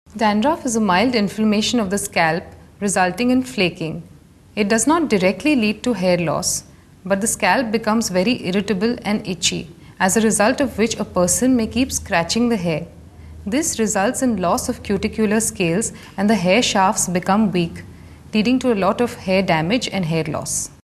Dandruff is a mild inflammation of the scalp resulting in flaking. It does not directly lead to hair loss, but the scalp becomes very irritable and itchy, as a result of which a person may keep scratching the hair. This results in loss of cuticular scales and the hair shafts become weak, leading to a lot of hair damage and hair loss.